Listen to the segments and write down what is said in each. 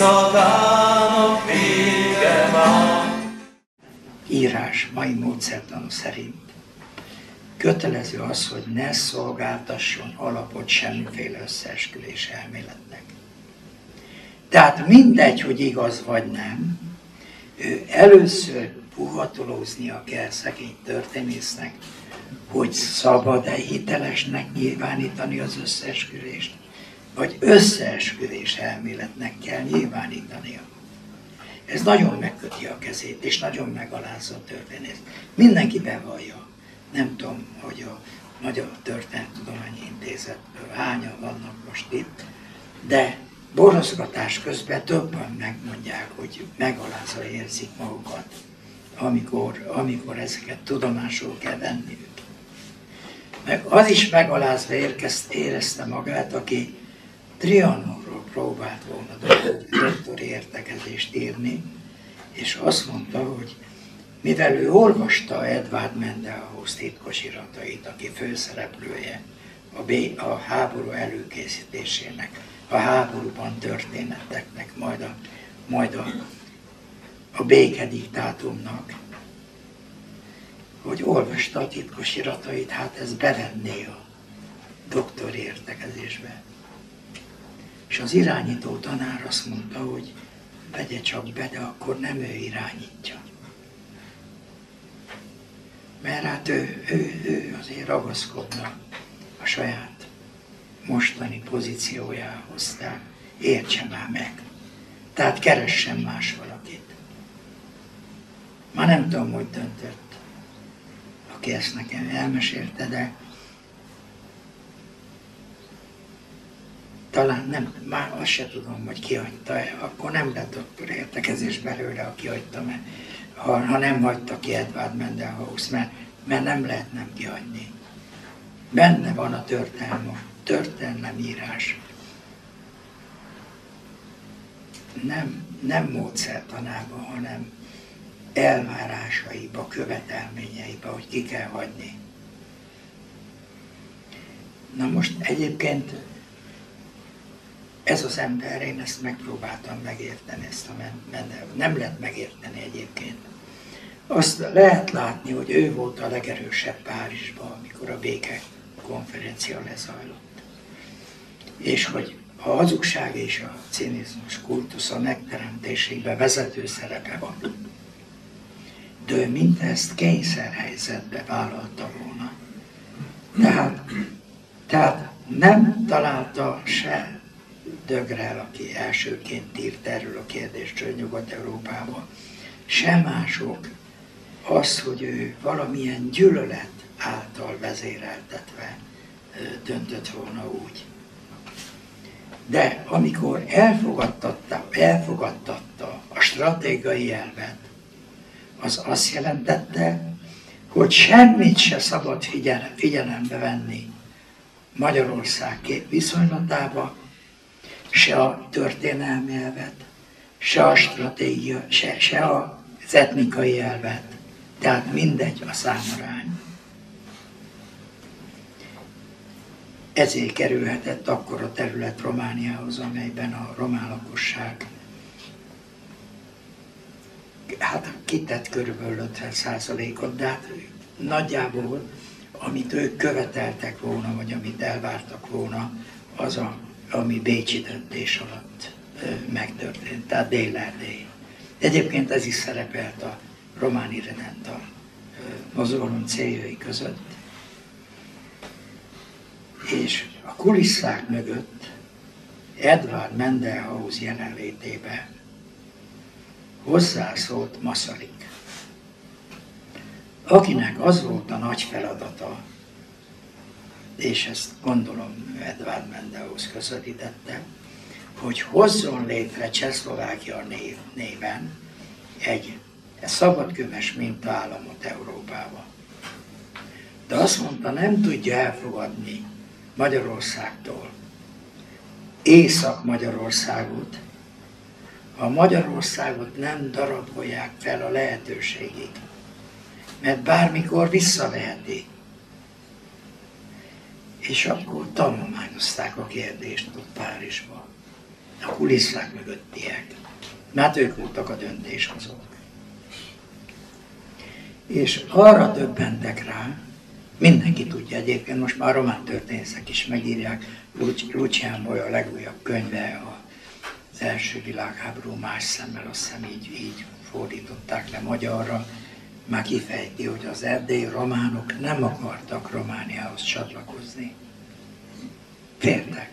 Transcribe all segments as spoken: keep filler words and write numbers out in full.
éjszakának vége van. Írás mai módszertan szerint kötelező az, hogy ne szolgáltasson alapot semmiféle összeesküvés elméletnek. Tehát mindegy, hogy igaz vagy nem, ő először puhatolóznia kell szegény történésznek, hogy szabad-e hitelesnek nyilvánítani az összeesküvést, vagy összeesküvés elméletnek kell nyilvánítania. Ez nagyon megköti a kezét, és nagyon megalázza a történést. Mindenki bevallja. Nem tudom, hogy a Magyar Történettudományi Intézetből hányan vannak most itt, de borozgatás közben többen megmondják, hogy megalázva érzik magukat, amikor, amikor ezeket tudomásul kell venniük. Meg az is megalázva érkezt, érezte magát, aki Trianonról próbált volna doktori értekezést írni, és azt mondta, hogy mivel ő olvasta Edvard Mendelhaus titkos iratait, aki főszereplője a, B, a háború előkészítésének, a háborúban történetteknek, majd a, majd a, a békediktátumnak, hogy olvasta a titkos iratait, hát ez bevenné a doktori értekezésbe. És az irányító tanár azt mondta, hogy vegye csak be, de akkor nem ő irányítja. Mert hát ő, ő, ő azért ragaszkodna a saját mostani pozíciójához, tehát értse már meg. Tehát keressen más valakit. Már nem tudom, hogy döntött, aki ezt nekem elmesélte, de talán nem, már azt se tudom, hogy kihagyta-e, akkor nem lett doktor értekezés belőle, ha kihagyta, ha, ha nem hagyta ki Edvard Mendelhaus, mert, mert nem lehet nem kihagyni. Benne van a történelem, történelemírás. Nem, nem módszertanában, hanem elvárásaiba, követelményeiba, hogy ki kell hagyni. Na most egyébként ez az ember, én ezt megpróbáltam megérteni, ezt a Mendelhaus. Nem lehet megérteni egyébként. Azt lehet látni, hogy ő volt a legerősebb Párizsban, amikor a béke konferencia lezajlott. És hogy a hazugság és a cinizmus kultusza megteremtésében vezető szerepe van. De ő mindezt kényszerhelyzetbe vállalta volna. Tehát, tehát nem találta se Dögrel, aki elsőként írt erről a kérdésről Nyugat-Európában, se mások, az, hogy ő valamilyen gyűlölet által vezéreltetve döntött volna úgy. De amikor elfogadtatta, elfogadtatta a stratégiai elvet, az azt jelentette, hogy semmit se szabad figyel, figyelembe venni Magyarország kép viszonylatába, se a történelmi elvet, se a stratégia, se, se az etnikai elvet, tehát mindegy a számarány. Ezért kerülhetett akkor a terület Romániához, amelyben a román lakosság hát kitett körülbelül ötven százalékot, de hát nagyjából, amit ők követeltek volna, vagy amit elvártak volna, az a, ami bécsi döntés alatt megtörtént, tehát Dél-Erdély. Egyébként ez is szerepelt a román irredenta mozgalom céljai között. És a kulisszák mögött Edvard Mendelhaus jelenlétében hozzászólt Masaryk, akinek az volt a nagy feladata, és ezt gondolom Edvard Mendelhaus közvetítette, hogy hozzon létre Csehszlovákia név, néven egy szabadköves mintaállamot Európába. De azt mondta, nem tudja elfogadni Magyarországtól Észak-Magyarországot, ha Magyarországot nem darabolják fel a lehetőségig, mert bármikor visszaveheti. És akkor tanulmányozták a kérdést ott Párizsban. a kulisszák mögöttiek, mert ők voltak a döntéshozók. És arra döbbentek rá, mindenki tudja egyébként, most már román történészek is megírják, Lucián Boy a legújabb könyve, az első világháború más szemmel, azt hiszem így, így fordították le magyarra, már kifejti, hogy az erdélyi románok nem akartak Romániához csatlakozni. Féltek.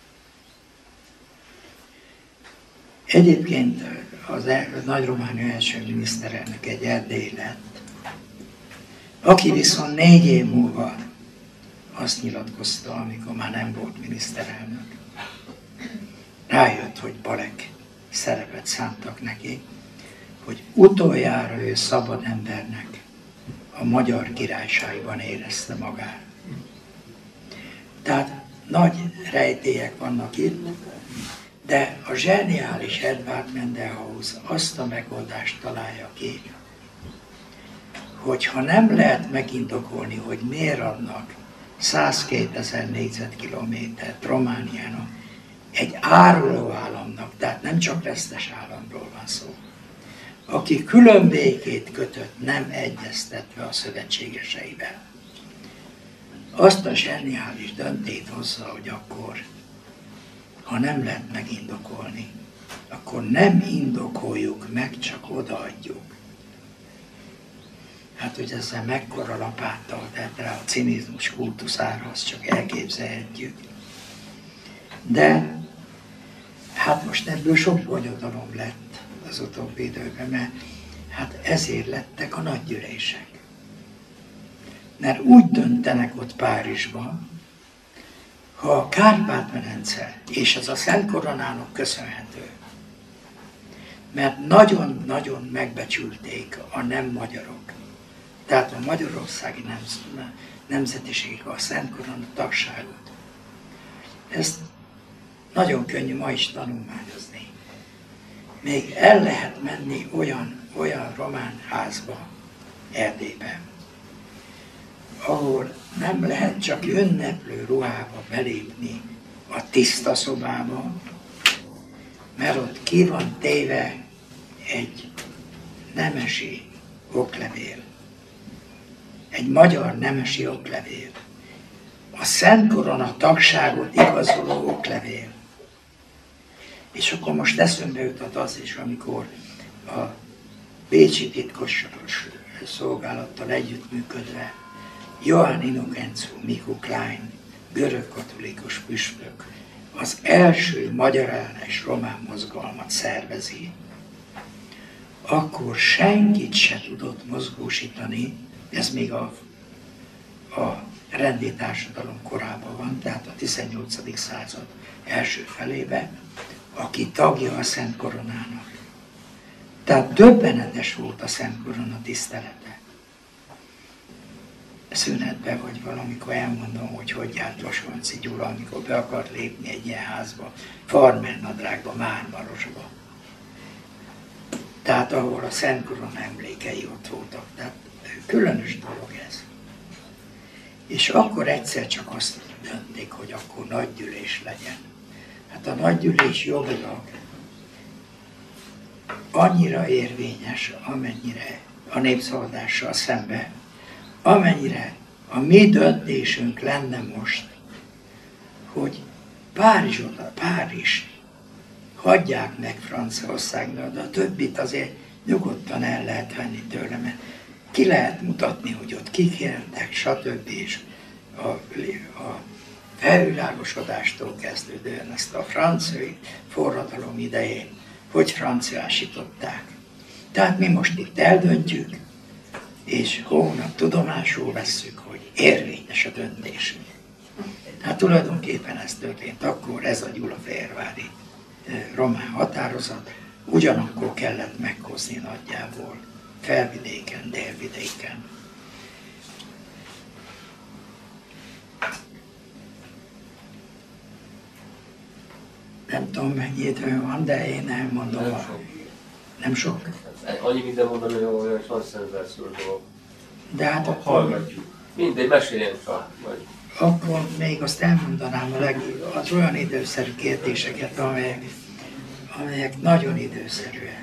Egyébként az Nagy Románia első miniszterelnök egy erdélyi lett, aki viszont négy év múlva azt nyilatkozta, amikor már nem volt miniszterelnök. Rájött, hogy balek szerepet szántak neki, hogy utoljára ő szabad embernek a Magyar Királyságban érezte magát. Tehát nagy rejtélyek vannak itt, de a zseniális Edvard Mendelhaus azt a megoldást találja ki, hogy ha nem lehet megindokolni, hogy miért adnak százkétezer négyzetkilométert Romániának, egy áruló államnak, tehát nem csak vesztes államról van szó, aki külön békét kötött, nem egyeztetve a szövetségeseivel. Azt a zseniális döntést hozza, hogy akkor, ha nem lehet megindokolni, akkor nem indokoljuk meg, csak odaadjuk. Hát, hogy ezzel mekkora lapáttal tett rá a cinizmus kultuszára, azt csak elképzelhetjük. De hát most ebből sok bonyodalom lett az utóbbi időben, mert hát ezért lettek a nagygyűlések. Mert úgy döntenek ott Párizsban, ha a Kárpát-medence, és ez a Szent Koronának köszönhető, mert nagyon-nagyon megbecsülték a nem magyarok, tehát a magyarországi nemzetiség, a Szent Korona tagságot. Ezt nagyon könnyű ma is tanulmányozni. Még el lehet menni olyan, olyan román házba, Erdélyben, ahol nem lehet csak ünneplő ruhába belépni a tiszta szobába, mert ott ki van téve egy nemesi oklevél. Egy magyar nemesi oklevél. A Szent Korona tagságot igazoló oklevél. És akkor most eszembe jutott az is, amikor a bécsi titkos szolgálattal együttműködve Johann Innocenzo Miku Klein, görög-katolikus püspök, az első magyarellenes román mozgalmat szervezi, akkor senkit se tudott mozgósítani, ez még a, a rendi társadalom korában van, tehát a tizennyolcadik század első felébe, aki tagja a Szent Koronának. Tehát döbbenetes volt a Szent Korona tisztelete. Szünetben vagy valamikor elmondom, hogy hogy járt Losonczy Gyula, amikor be akart lépni egy ilyen házba, farmernadrágba, Mármarosba. Tehát ahol a Szent Korona emlékei ott voltak. Tehát különös dolog ez. És akkor egyszer csak azt döntik, hogy akkor nagygyűlés legyen. Hát a nagygyűlés jogilag annyira érvényes, amennyire a népszavazással szemben, amennyire a mi döntésünk lenne most, hogy Párizsot, Párizs hagyják meg Franciaországnak, de a többit azért nyugodtan el lehet venni tőle, mert ki lehet mutatni, hogy ott kik éltek, stb. És a, a felvilágosodástól kezdődően ezt a francia forradalom idején, hogy franciásították. Tehát mi most itt eldöntjük, és hónap tudomásul vesszük, hogy érvényes a döntésünk. Hát tulajdonképpen ez történt akkor, ez a gyulafehérvári román határozat, ugyanakkor kellett meghozni nagyjából Felvidéken, Délvidéken. Nem tudom, mennyi idő van, de én elmondom. Nem sok. Nem sok? Annyi minden mondani, hogy olyan nagy szenzációs dolog. De hát akkor... Hallgatjuk. Mindegy, meséljen fel. Vagy. Akkor még azt elmondanám a leg, az olyan időszerű kérdéseket, amelyek amelyek nagyon időszerűek.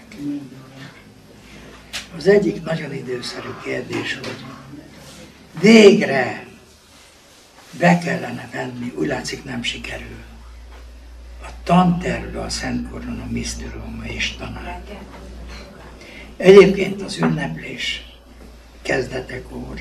Az egyik nagyon időszerű kérdés, hogy végre be kellene venni, úgy látszik nem sikerül, a tantervbe a Szent Korona Misztériuma és tanát. Egyébként az ünneplés kezdetekor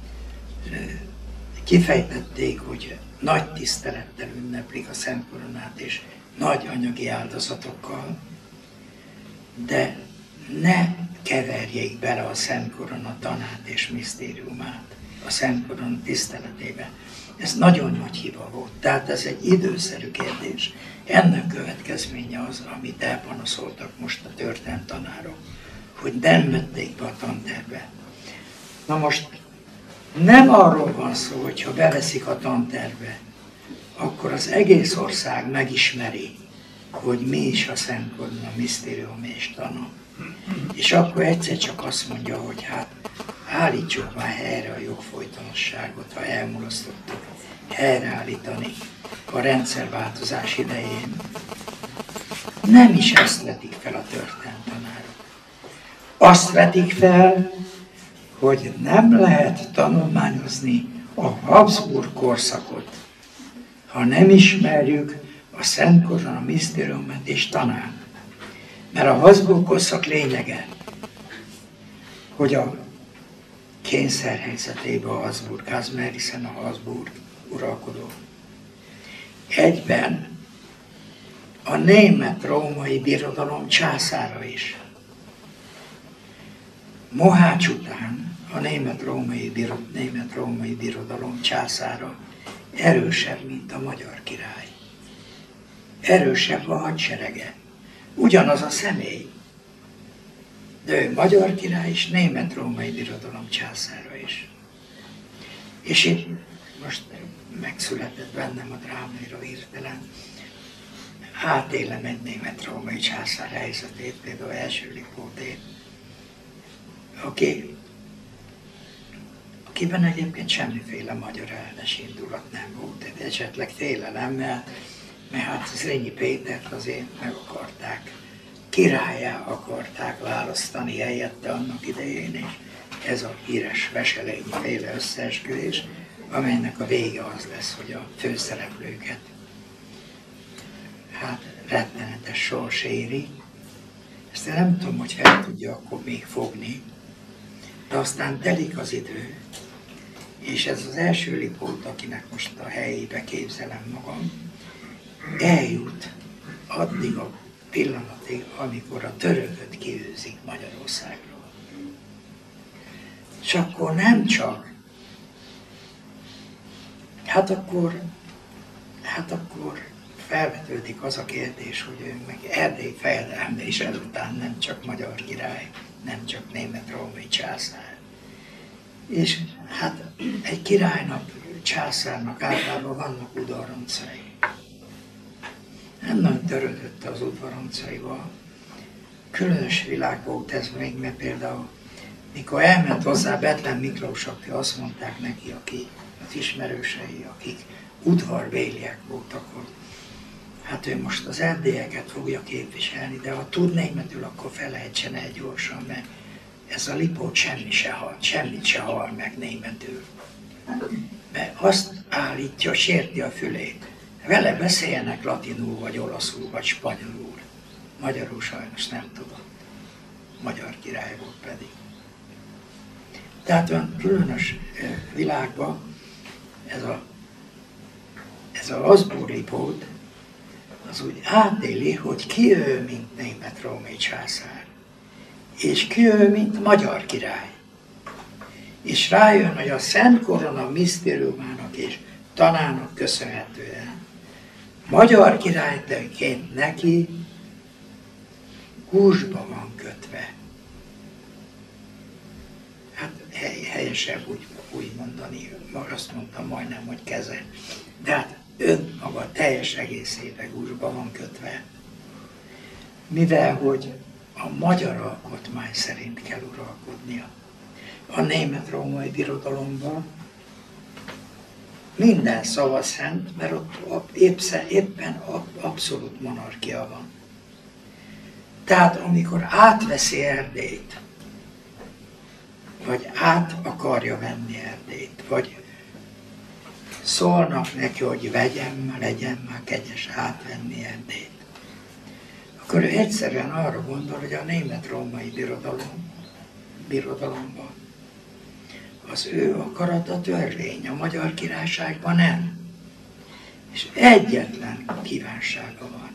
kifejtették, hogy nagy tisztelettel ünneplik a Szent Koronát és nagy anyagi áldozatokkal, de ne keverjék bele a Szent Korona tanát és misztériumát a Szent Korona tiszteletébe. Ez nagyon nagy hiba volt. Tehát ez egy időszerű kérdés. Ennek következménye az, amit elpanaszoltak most a történelemtanárok, hogy nem vették be a tantervbe. Na most nem arról van szó, hogy ha beveszik a tantervbe, akkor az egész ország megismeri, hogy mi is a Szent Korona Misztérium és tana. És akkor egyszer csak azt mondja, hogy hát állítsuk már helyre a jogfolytonosságot, ha elmulasztottuk helyreállítani a rendszerváltozás idején. Nem is ezt vetik fel a történelemtanárok. Azt vetik fel, hogy nem lehet tanulmányozni a Habsburg korszakot, ha nem ismerjük a Szent Korona Misztériumát és tanát. Mert a Habsburg korszak lényege, hogy a kényszerhelyzetében a Habsburg Házmer, hiszen a Habsburg uralkodó. Egyben a német-római birodalom császára is. Mohács után a német-római birod, német-római birodalom császára erősebb, mint a magyar király. Erősebb a hadserege. Ugyanaz a személy. De ő magyar király és német-római birodalom császára is. És itt most megszületett bennem a drámaira hirtelen. Átélem egy német-római császár helyzetét, például első Lipótét, aki, akiben egyébként semmiféle magyar ellenes indulat nem volt, esetleg félelem, mert, mert hát Zrínyi Pétert azért meg akarták, királlyá akarták választani helyette annak idején, és ez a híres Veselényi féle összeesküvés, amelynek a vége az lesz, hogy a főszereplőket hát rettenetes sors éri. Ezt én nem tudom, hogy fel tudja akkor még fogni, de aztán telik az idő, és ez az első Lipót, akinek most a helyébe képzelem magam, eljut addig a pillanatig, amikor a törököt kiűzik Magyarországról. És akkor nem csak, hát akkor, hát akkor felvetődik az a kérdés, hogy ő meg Erdély fejedelme is ezután nem csak magyar király, nem csak német-római császár. És hát egy királynak, császárnak általában vannak udvaroncai. Nem nagyon törődött az udvaroncaival. Különös világ volt ez még, mert például mikor elment hozzá Bethlen Miklós, aki azt mondták neki, aki az ismerősei, akik udvarbéliek voltak, hogy hát ő most az erdélyeket fogja képviselni, de ha tud németül, akkor felejtsen el gyorsan, mert ez a Lipót semmi se hall, semmit se hall meg németül. Mert azt állítja, sérti a fülét. Vele beszéljenek latinul, vagy olaszul, vagy spanyolul. Magyarul sajnos nem tudott. Magyar király volt pedig. Tehát olyan különös világban ez a, ez a Habsburg Lipót, az úgy átéli, hogy ki ő, mint német-római császár, és ki ő, mint magyar király. És rájön, hogy a Szent Korona Misztériumának és tanának köszönhetően magyar királyként neki gúzsba van kötve. Hát helyesebb úgy, úgy mondani, azt mondtam majdnem, hogy keze. De hát önmaga teljes egészében gúzsba van kötve. Mivel, hogy a magyar alkotmány szerint kell uralkodnia. A német-római birodalomban minden szava szent, mert ott éppen abszolút monarchia van. Tehát amikor átveszi Erdélyt, vagy át akarja venni Erdélyt, vagy szólnak neki, hogy vegyem, legyen már kegyes átvenni Erdélyt, akkor ő egyszerűen arra gondol, hogy a német-római birodalom, birodalomban az ő akarata törvény, a Magyar Királyságban nem. És egyetlen kívánsága van,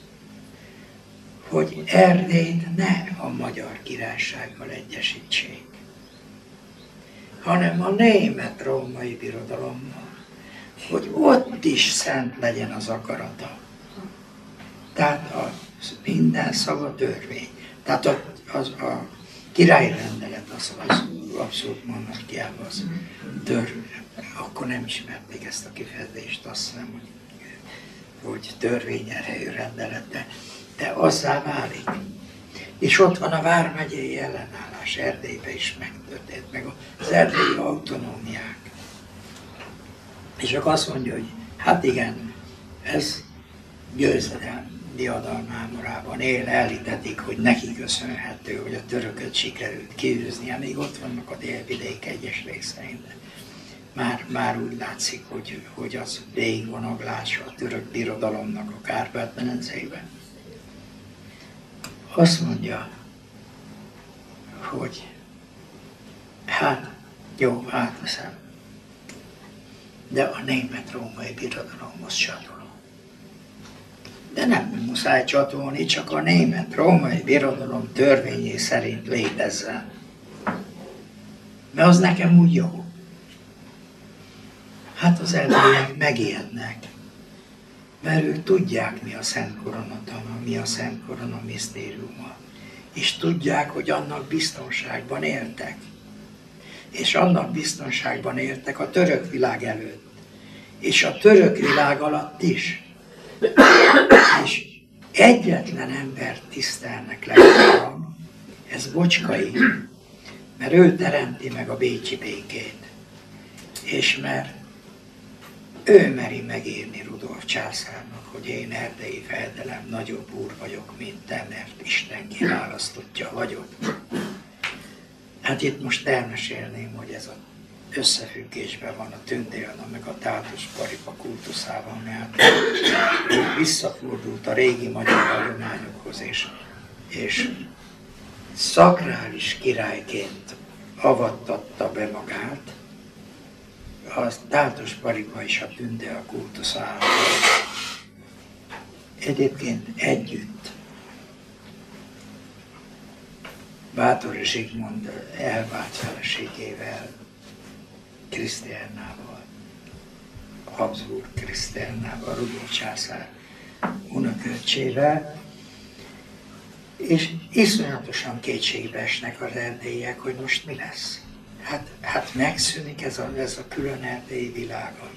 hogy Erdélyt ne a Magyar Királysággal egyesítsék, hanem a német-római birodalommal, hogy ott is szent legyen az akarata. Tehát a minden szava törvény. Tehát a, az, a királyi rendelet az, az abszolút monarchiában az törvény. Akkor nem ismerték ezt a kifejezést, azt hiszem, hogy, hogy törvényerejű rendelet, de, de azzá válik. És ott van a vármegyei ellenállás, Erdélyben is megtörtént, meg az erdélyi autonómiák. És akkor azt mondja, hogy hát igen, ez győzelem diadalmámorában él, elhitetik, hogy neki köszönhető, hogy a törököt sikerült kiűznie, még ott vannak a délvidék egyes részein. Már, már úgy látszik, hogy, hogy az végigvonaglása a török birodalomnak a Kárpát-medencében. Azt mondja, hogy hát jó, átveszem, de a német-római birodalomhoz csatolom. De nem muszáj csatolni, csak a német-római birodalom törvényé szerint létezzen. Mert az nekem úgy jó. Hát az erdélyek megijednek, mert ők tudják, mi a Szent Koronatana, mi a Szent Korona misztériuma. És tudják, hogy annak biztonságban éltek. És annak biztonságban éltek a török világ előtt. És a török világ alatt is. És egyetlen embert tisztelnek legjobban, ez Bocskai, mert ő teremti meg a bécsi békét. És mert ő meri megírni Rudolf császárnak, hogy én erdélyi fejedelem nagyobb úr vagyok, mint te, mert Isten kiválasztottja vagyok. Hát itt most elmesélném, hogy ez az összefüggésben van a Tündélna meg a Tátus Paripa kultuszával, mert visszafordult a régi magyar hagyományokhoz, és, és szakrális királyként avattatta be magát, a Tátus Paripa és a Tündél kultuszával. Egyébként együtt Báthori Zsigmond elvált feleségével, Krisztiánnával, Habsburg Krisztiánnával, Rudolf császár unoköccsével, és iszonyatosan kétségbe esnek az erdélyiek, hogy most mi lesz. Hát, hát megszűnik ez a, ez a külön erdélyi világa.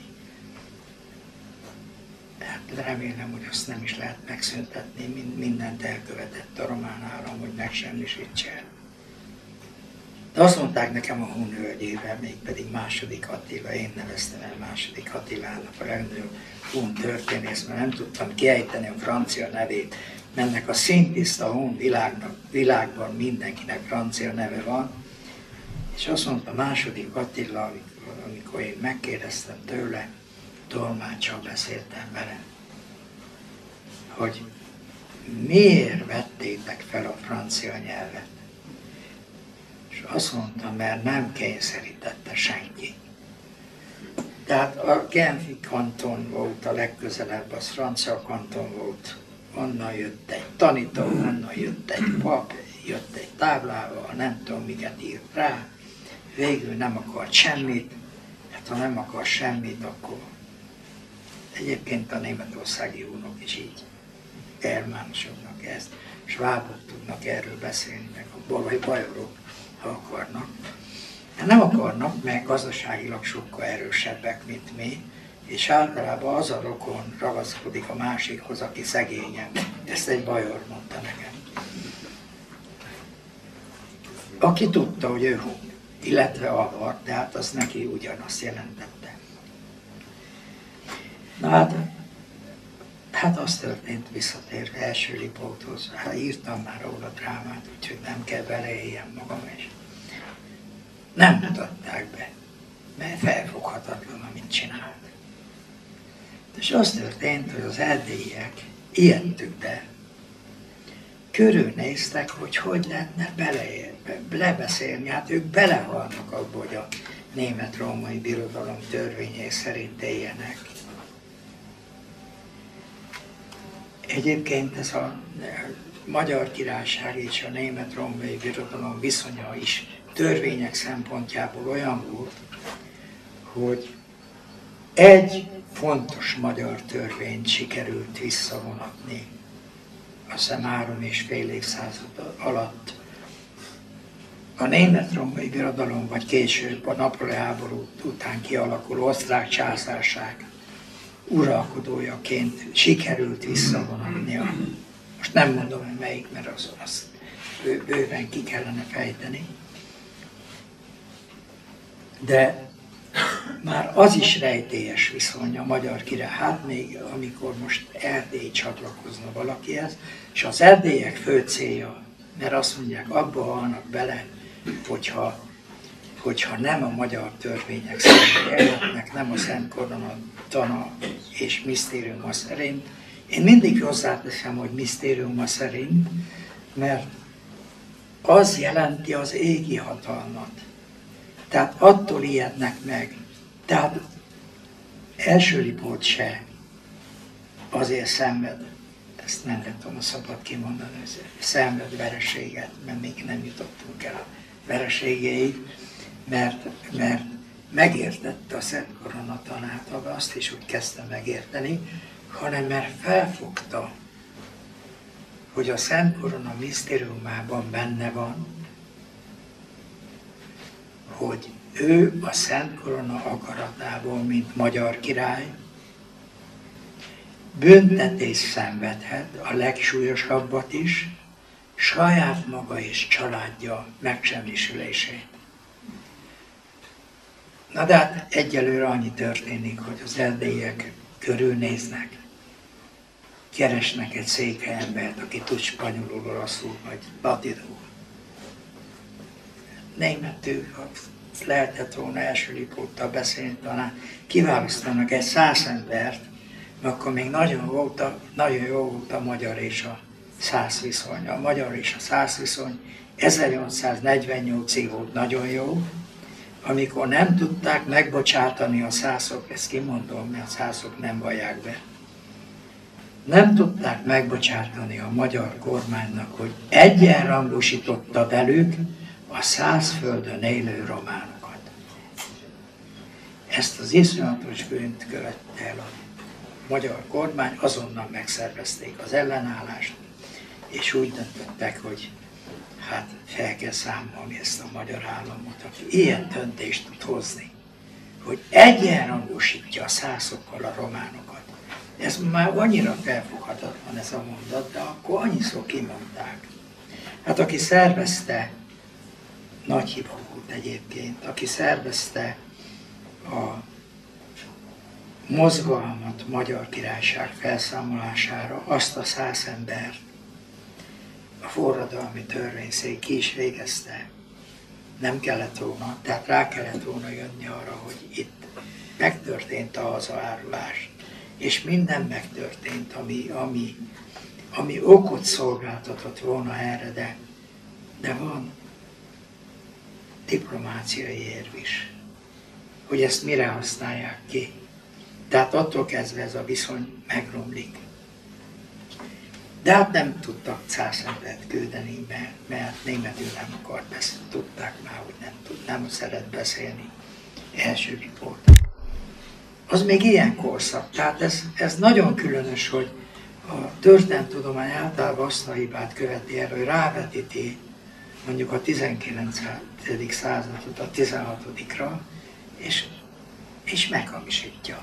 Hát remélem, hogy azt nem is lehet megszüntetni, mindent elkövetett a román állam, hogy megsemmisítse. De azt mondták nekem a Hun hölgyével, mégpedig második Attila, én neveztem el második Attilának, a legnagyobb hun történész, mert nem tudtam kiejteni a francia nevét, mert ennek a szintiszta hun világnak, világban mindenkinek francia neve van. És azt mondta második Attila, amikor, amikor én megkérdeztem tőle, tolmáccsal beszéltem vele, hogy miért vettétek fel a francia nyelvet? És azt mondta, mert nem kényszerítette senki. Tehát a Genfi kanton volt a legközelebb, az francia kanton volt, onnan jött egy tanító, onnan jött egy pap, jött egy táblával, nem tudom miket írt rá, végül nem akart semmit, hát ha nem akar semmit, akkor egyébként a németországi úrnok is így germánosoknak ezt, svábok tudnak erről beszélni, meg a bajorok, ha akarnak. Hát nem akarnak, mert gazdaságilag sokkal erősebbek, mint mi, és általában az a rokon ragaszkodik a másikhoz, aki szegényebb. Ezt egy bajor mondta nekem. Aki tudta, hogy ő hun, illetve avar, de hát az neki ugyanazt jelentette. Na hát, Hát az történt, visszatérve első Lipóthoz. Hát írtam már róla drámát, úgyhogy nem kell beleéljem magam is. Nem mutatták be, mert felfoghatatlan, amit csinált. És az történt, hogy az erdélyiek ijedtükbe körülnéztek, hogy hogy lehetne bele, lebeszélni. Hát ők belehalnak abba, hogy a német-római birodalom törvényei szerint éljenek. Egyébként ez a Magyar Királyság és a német-római birodalom viszonya is törvények szempontjából olyan volt, hogy egy fontos magyar törvényt sikerült visszavonatni, azt hiszem három és fél évszázad alatt. A német-római birodalom, vagy később a napóleoni háború után kialakuló osztrák császárság uralkodójaként sikerült visszavonatnia. Most nem mondom, hogy melyik, mert az, azt bő, bőven ki kellene fejteni. De már az is rejtélyes viszony a magyar király. Hát még amikor most Erdély csatlakozna valakihez, és az erdélyek fő célja, mert azt mondják, abba halnak bele, hogyha, hogyha nem a magyar törvények szerint élhetnek, nem a Szent Korona tana és misztériuma szerint. Én mindig hozzáteszem, hogy misztériuma szerint, mert az jelenti az égi hatalmat. Tehát attól ijednek meg. Tehát első Lipót se azért szenved, ezt nem tudom a szabad kimondani, hogy szenved vereséget, mert még nem jutottunk el a vereségéig, mert, mert megértette a Szent Korona tanát, azt is úgy kezdte megérteni, hanem mert felfogta, hogy a Szent Korona misztériumában benne van, hogy ő a Szent Korona akaratából, mint magyar király, büntetést szenvedhet, a legsúlyosabbat is, saját maga és családja megsemmisülését. Na de hát egyelőre annyi történik, hogy az erdélyiek körülnéznek, keresnek egy székely embert, aki tud spanyolul, oroszul, vagy latinul. Németül, lehetett volna első Lipóttal beszélni, talán kiválasztanak egy száz embert, akkor még nagyon, volt a, nagyon jó volt a magyar és a szász viszony. A magyar és a szász viszony ezernyolcszáznegyvennyolcig volt nagyon jó, amikor nem tudták megbocsátani a szászok, ezt kimondom, mert a szászok nem vallják be, nem tudták megbocsátani a magyar kormánynak, hogy egyenrangosította velük a Szászföldön élő románokat. Ezt az iszonyatos bűnt követte el a magyar kormány, azonnal megszervezték az ellenállást, és úgy döntöttek, hogy hát fel kell számolni ezt a magyar államot, aki ilyen döntést tud hozni, hogy egyenrangosítja a szászokkal a románokat. Ez már annyira felfoghatatlan ez a mondat, de akkor annyiszor kimondták. Hát aki szervezte, nagy hiba volt egyébként, aki szervezte a mozgalmat Magyar Királyság felszámolására, azt a száz embert a forradalmi törvényszék ki is végezte. Nem kellett volna, tehát rá kellett volna jönni arra, hogy itt megtörtént a hazaárulás, és minden megtörtént, ami, ami, ami okot szolgáltatott volna erre, de, de van diplomáciai érv is, hogy ezt mire használják ki. Tehát attól kezdve ez a viszony megromlik. De hát nem tudtak száz embert küldeni, mert, mert németül nem akart beszélni. Tudták már, hogy nem, tud, nem szeret beszélni első Lipót. Az még ilyen korszak. Tehát ez, ez nagyon különös, hogy a történelemtudomány általában azt a hibát követi el, hogy rávetíti mondjuk a tizenkilencedik századot a tizenhatodikra, és, és meghamisítja.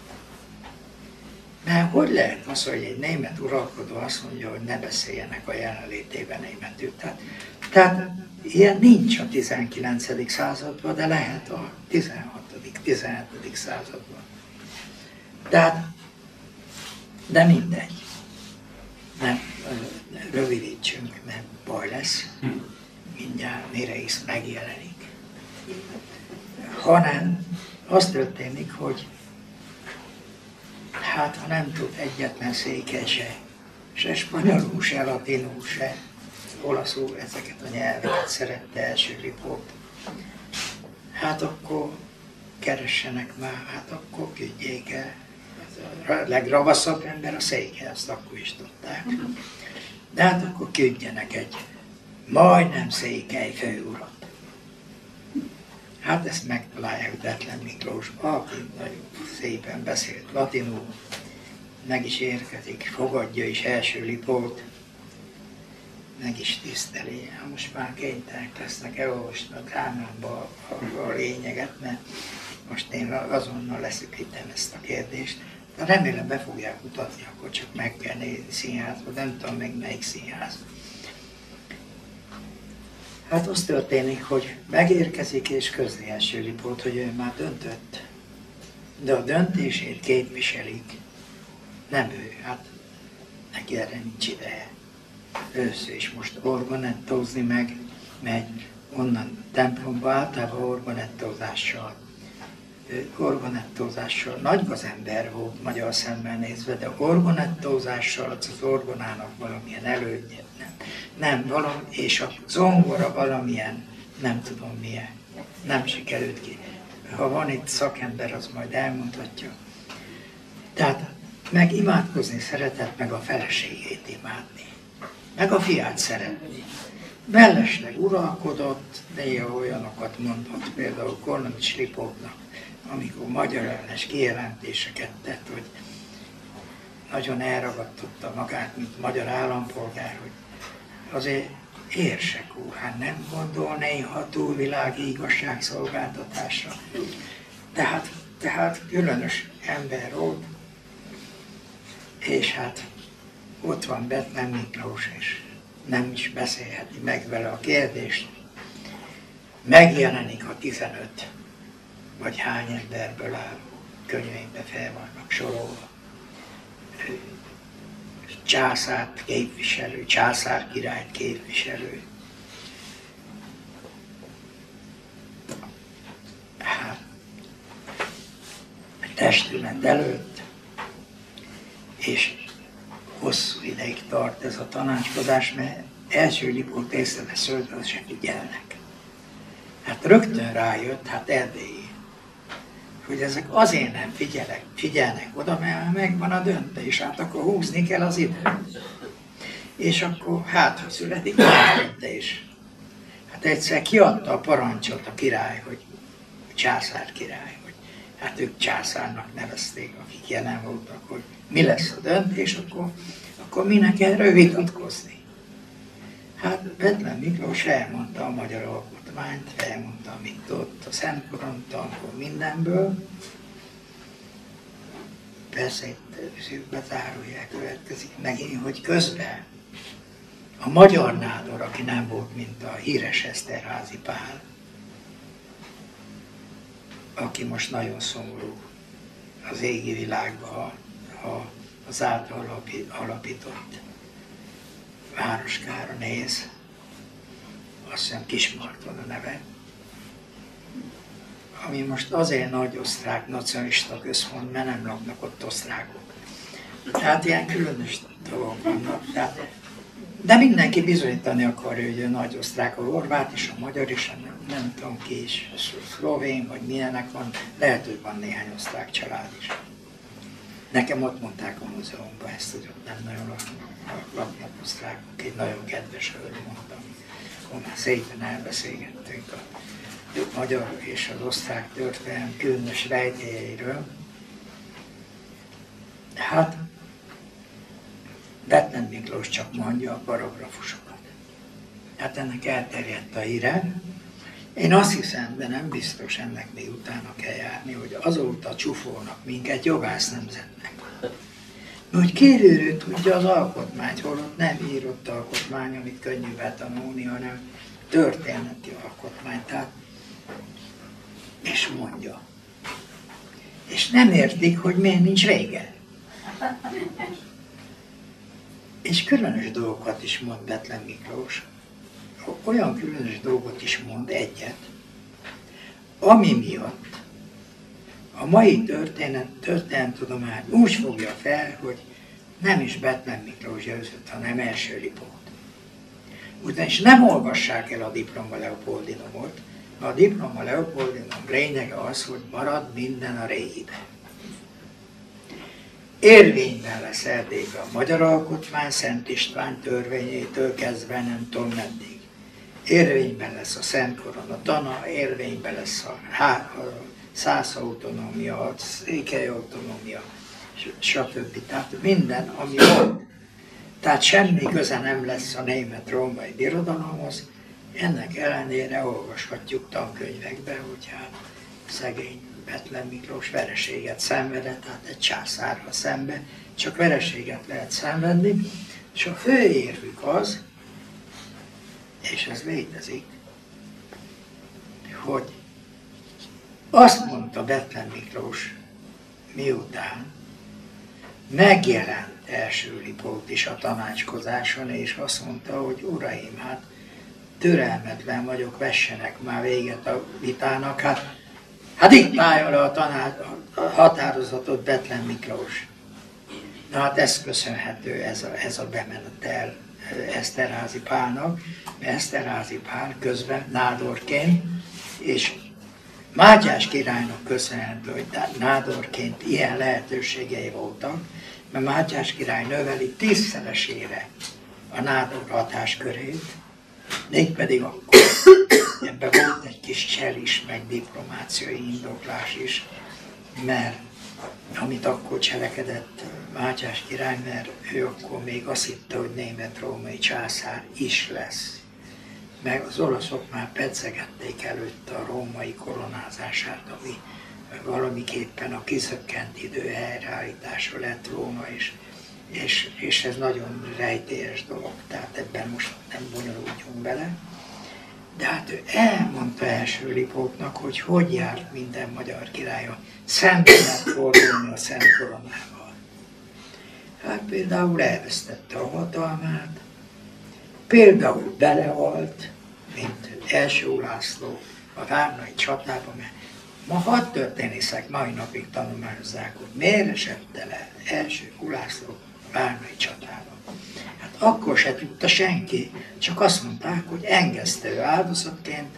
Mert hogy lehet az, hogy egy német uralkodó azt mondja, hogy ne beszéljenek a jelenlétében németül? Tehát, tehát ilyen nincs a tizenkilencedik században, de lehet a tizenhatodik tizenhetedik században. Tehát De mindegy. Nem, rövidítsünk, mert baj lesz. Mindjárt mire is megjelenik. Hanem az történik, hogy hát ha nem tud egyetlen székely se, se spanyolul, se latinul, se olaszul ezeket a nyelveket szerette első Lipót, hát akkor keressenek már, hát akkor küldjék el. A legravaszabb ember a székely, azt akkor is tudták. De hát akkor küldjenek egy majdnem székely főurat. Hát ezt megtalálják Bethlen Miklósba, aki nagyon szépen beszélt latinul, meg is érkezik, fogadja is első Lipót, meg is tiszteli. Hát most már kénytelenek lesznek elolvasni a drámába a, a lényeget, mert most én azonnal leszűkítem ezt a kérdést. De remélem be fogják mutatni, akkor csak meg kell nézni színházba, nem tudom még melyik színház. Hát az történik, hogy megérkezik és közli első Lipót, hogy ő már döntött. De a döntését képviselik. Nem ő, hát neki erre nincs ideje. Először is most orgonettózni meg, megy onnan templomba, általában orgonettózással. Orgonettózással nagy gazember volt magyar szemmel nézve, de orgonettózással az, az orgonának valamilyen elődje. Nem, nem valami, és a zongora valamilyen, nem tudom milyen, nem sikerült ki. Ha van itt szakember, az majd elmondhatja. Tehát meg imádkozni szeretett, meg a feleségét imádni, meg a fiát szeretni. Mellesleg uralkodott, néha olyanokat mondott, például Kornelics Lipótnak, amikor magyar ellenes kijelentéseket tett, hogy nagyon elragadtotta magát, mint magyar állampolgár, hogy azért érsek úr, hát nem gondol néha túlvilági igazságszolgáltatásra. Tehát, tehát különös ember volt, és hát ott van Bethlen Miklós, és nem is beszélheti meg vele a kérdést. Megjelenik a tizenöt, vagy hány emberből áll, könyveinkbe fel vannak sorolva. Császárt képviselő, császár királyt képviselő. Hát, testület előtt, és hosszú ideig tart ez a tanácskozás, mert első Lipót észrevesz, hogy az se figyelnek. Hát rögtön rájött, hát Erdélyi, hogy ezek azért nem figyelek, figyelnek oda, mert megvan a döntés, hát akkor húzni kell az időt. És akkor hát, ha születik a döntés. Hát egyszer kiadta a parancsot a király, hogy császár király, hogy hát ők császárnak nevezték, akik jelen voltak, hogy mi lesz a döntés, akkor, akkor minek erről vitatkozni. Hát Bethlen Miklós elmondta a magyar alkotmányt, elmondta, amit ott a Szent Korontankor mindenből. Persze itt szűkbe zárójel következik megint, hogy közben a magyar nádor, aki nem volt, mint a híres Eszterházy Pál, aki most nagyon szomorú az égi világban, ha az által alapított városkára néz, azt hiszem Kismarton a neve, ami most azért nagy osztrák nacionalista központ, mert nem laknak ott osztrákok. Tehát ilyen különös dolgok vannak. Tehát, de mindenki bizonyítani akarja, hogy a nagy osztrák, a horvát is, a magyar is, a nem, nem tudom ki is, a szlovén, vagy milyenek van, lehet, hogy van néhány osztrák család is. Nekem ott mondták a múzeumban ezt, hogy ott nem nagyon laknak, laknak osztrákok, egy nagyon kedves hölgy mondta, amikor már szépen elbeszélgettünk a magyar és az osztrák történelem különös rejtélyeiről. Hát, Bethlen Miklós csak mondja a paragrafusokat. Hát ennek elterjedt a híre. Én azt hiszem, de nem biztos, ennek még utána kell járni, hogy azóta csúfolnak minket jogász nemzetnek. Hogy kívülről tudja az alkotmányt, holott nem írott alkotmány, amit könnyű betanulni, hanem történeti alkotmány. Tehát, és mondja. És nem értik, hogy miért nincs vége. És különös dolgokat is mond Bethlen Miklós. Olyan különös dolgot is mond, egyet, ami miatt a mai történet, történelemtudomány úgy fogja fel, hogy nem is Bethlen Miklós győzött, hanem első Lipót. Ugyanis nem olvassák el a Diploma Leopoldinumot, mert a Diploma Leopoldinum lényege az, hogy marad minden a régibe. Érvényben lesz Erdélyben a magyar alkotmány, Szent István törvényétől kezdve nem tudom meddig. Érvényben lesz a Szent Korona tana, érvényben lesz a, a szász autonómia, a székely autonómia, stb. Tehát minden, ami volt. Tehát semmi köze nem lesz a német-római birodalomhoz, ennek ellenére olvashatjuk tankönyvekben, hogy hát szegény Bethlen Miklós vereséget szenvedett, tehát egy császárral szembe, csak vereséget lehet szenvedni, és a fő érvük az, és ez létezik, hogy azt mondta Bethlen Miklós, miután megjelent első Lipót is a tanácskozáson, és azt mondta, hogy uraim, hát türelmetlen vagyok, vessenek már véget a vitának, hát, hát diktálja le a, tanács, a határozatot Bethlen Miklós. Na hát ez köszönhető, ez a, ez a bemenetel Eszterházy Pálnak, mert Eszterházy Pál közben nádorként, és Mátyás királynak köszönhető, hogy nádorként ilyen lehetőségei voltak, mert Mátyás király növeli tízszeresére a nádor hatáskörét, mégpedig akkor ebben volt egy kis csel is, meg diplomáciai indoklás is, mert amit akkor cselekedett Mátyás király, mert ő akkor még azt hitte, hogy német-római császár is lesz. Meg az olaszok már pedzegették előtte a római koronázását, ami valamiképpen a kizökkent idő helyreállítása lett Róma, és, és, és ez nagyon rejtélyes dolog, tehát ebben most nem bonyolódjunk bele. De hát ő elmondta első Lipótnak, hogy hogy járt minden magyar királya szembe lehet fordulni a Szent Koronával. Hát például elvesztette a hatalmát, például belehalt, mint első Ulászló a várnai csatában, mert ma hat történészek mai napig tanulmányozzák, hogy miért esett le első Ulászló a várnai csatában. Hát akkor se tudta senki, csak azt mondták, hogy engesztelő áldozatként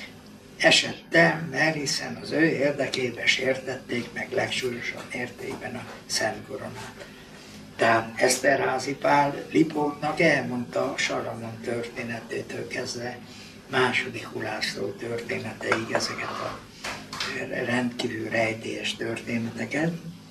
esett el, mert hiszen az ő érdekében sértették meg legsúlyosabb mértékben a Szent Koronát. Tehát Eszterházy Pál Lipótnak elmondta a Salamon történetétől kezdve második Ulászló történeteig ezeket a rendkívül rejtélyes történeteket,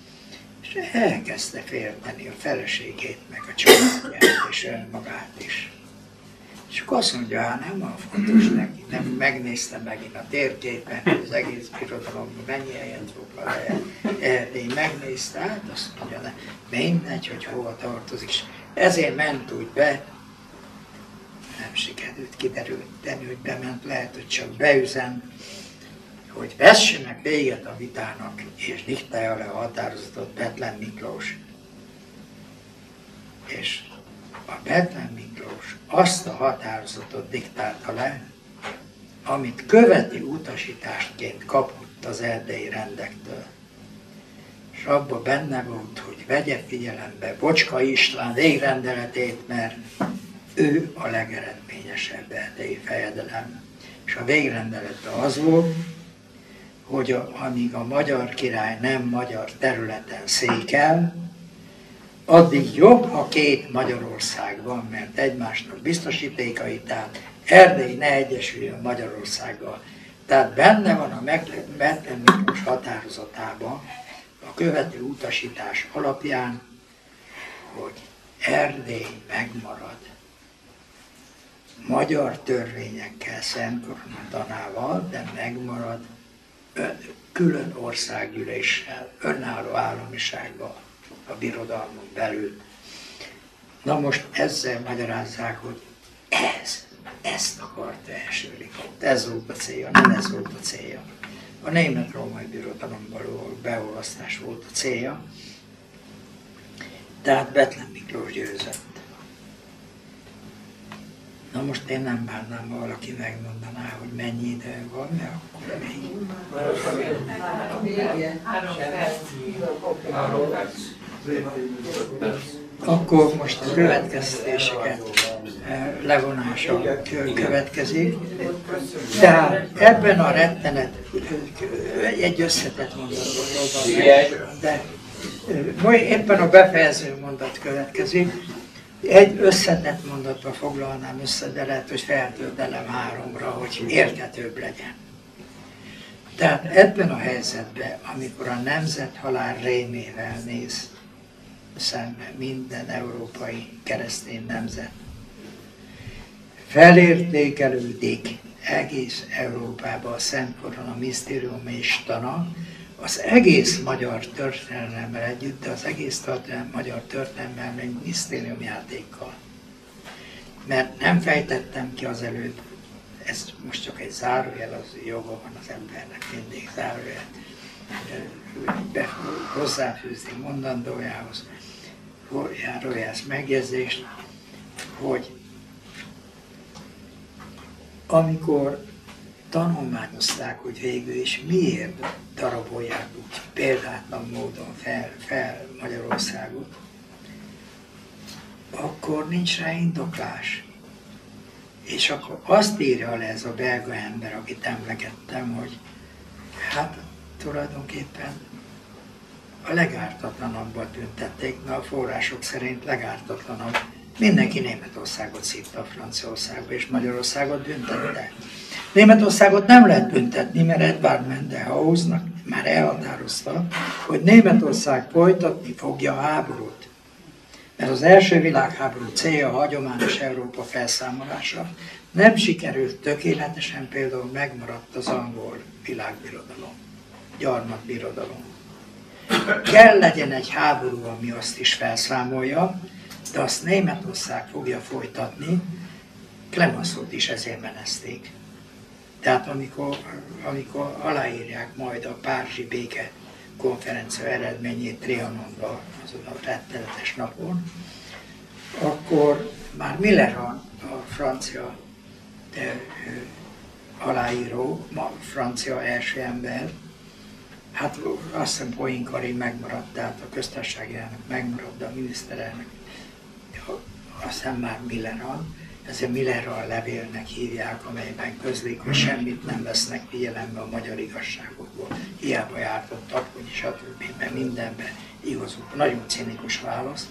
és elkezdte félteni a feleségét, meg a családját, és önmagát is. És akkor azt mondja, hát nem a fontos neki, nem megnézte megint a térképen, hogy az egész birodalomban mennyi helyet foglal el. Erdély megnézte, hát azt mondja, ne, mindegy, hogy hova tartozik. Ezért ment úgy be, nem sikerült kiderülteni, hogy bement, lehet, hogy csak beüzent, hogy vessenek véget a vitának, és diktálja le a határozatot Bethlen Miklós. És a Bethlen Miklós azt a határozatot diktálta le, amit követi utasításként kapott az erdélyi rendektől. És abban benne volt, hogy vegye figyelembe Bocska István végrendeletét, mert ő a legeredményesebb erdélyi fejedelem. És a végrendelete az volt, hogy a, amíg a magyar király nem magyar területen székel, addig jobb, ha két Magyarország van, mert egymásnak biztosítékai, tehát Erdély ne egyesüljön Magyarországgal. Tehát benne van a Bethlen Miklós határozatában a követő utasítás alapján, hogy Erdély megmarad magyar törvényekkel, Szent Korona tanával, de megmarad külön országgyűléssel, önálló államisággal a birodalmon belül. Na most ezzel magyarázzák, hogy ez, ezt akarta első Lipót, ez volt a célja, nem ez volt a célja. A német-római birodalomban való beolvasztás volt a célja, Tehát Bethlen Miklós győzött. Na most én nem bánnám, ha valaki megmondaná, hogy mennyi idő van, mert akkor még... Akkor most a következtetéseket levonása következik. Tehát ebben a rettenet, egy összetett mondatban próbálom, de éppen a befejező mondat következik. Egy összetett mondatba foglalnám össze, de lehet, hogy feltöltelem háromra, hogy érthetőbb legyen. Tehát ebben a helyzetben, amikor a nemzet halál rémével néz szembe minden európai keresztény nemzet, felértékelődik egész Európában a Szent Korona misztérium és tana, az egész magyar történelemmel együtt, de az egész történelem, magyar történelemmel egy misztériumjátékkal. Mert nem fejtettem ki az előtt, ez most csak egy zárójel, az joga van az embernek mindig zárójel hozzáfűzni mondandójához, járójához megjegyzést, hogy amikor tanulmányozták, hogy végül is miért darabolják úgy példátlan módon fel, fel Magyarországot, akkor nincs rá indoklás. És akkor azt írja le ez a belga ember, akit emlegettem, hogy hát tulajdonképpen a legártatlanabbat büntették, mert a források szerint legártatlanabb. Mindenki Németországot szívta Franciaországba, és Magyarországot büntette. Németországot nem lehet büntetni, mert Edvard Mendehausnak már elhatározta, hogy Németország folytatni fogja a háborút. Mert az első világháború célja a hagyományos Európa felszámolása, nem sikerült tökéletesen, például megmaradt az angol világbirodalom, gyarmatbirodalom. Kell legyen egy háború, ami azt is felszámolja, de azt Németország fogja folytatni, Clemenceaut is ezért meneszték. Tehát amikor, amikor aláírják majd a Párizsi béke konferencia eredményét Trianonban, azon a rettenetes napon, akkor már Millerand, a francia de, aláíró, a francia első ember, hát azt hiszem Poincaré megmaradt, tehát a köztársasági elnök megmaradt, de a miniszterelnök, azt hiszem már Millerand, ezért Millerand levélnek hívják, amelyben közlik, hogy semmit nem vesznek figyelembe a magyar igazságokból. Hiába járt ott Tapony, stb. Mert mindenben igazuk. Nagyon cinikus válasz.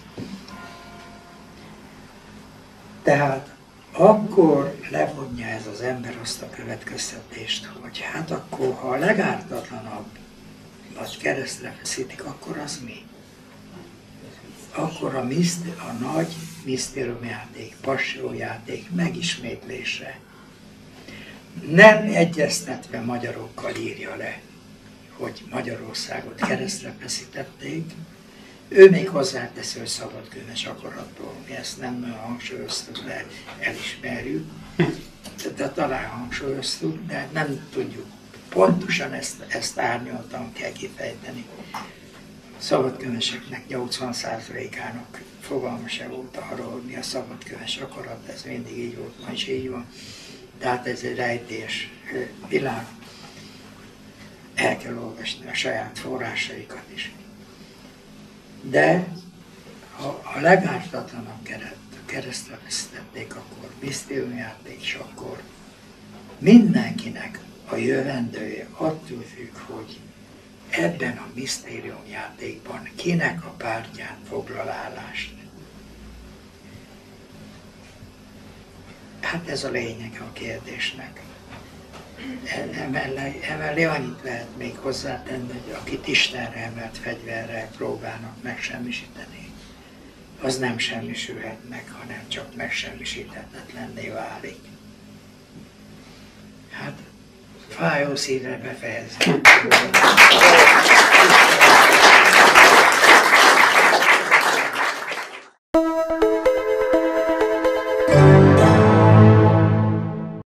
Tehát akkor levonja ez az ember azt a következtetést, hogy hát akkor, ha a legártatlanabb vagy keresztre feszítik, akkor az mi? Akkor a, miszt, a nagy misztériumjáték, passiójáték megismétlése nem egyeztetve magyarokkal írja le, hogy Magyarországot keresztre feszítették. Ő még hozzáteszi, hogy szabadkőműves akaratból, mi ezt nem hangsúlyoztuk, de elismerjük, de, de talán hangsúlyoztuk, de nem tudjuk. Pontosan ezt, ezt árnyaltan kell kifejteni. Szabadkőműveseknek nyolcvan százalékának fogalma se volt arról, hogy mi a szabadkőműves akarat, ez mindig így volt, ma is így van. Tehát ez egy rejtélyes világ. El kell olvasni a saját forrásaikat is. De ha a legártatlanabb keresztre feszítették, akkor misztériumjáték, és akkor mindenkinek a jövendője attól függ, hogy ebben a misztériumjátékban kinek a pártján foglal állást. Hát ez a lényeg a kérdésnek. Emellé, emellé annyit lehet még hozzátenni, hogy akit Istenre emelt fegyverrel próbálnak megsemmisíteni, az nem semmisülhet meg, hanem csak megsemmisíthetetlenné válik. Hát fájó szívre befejezni.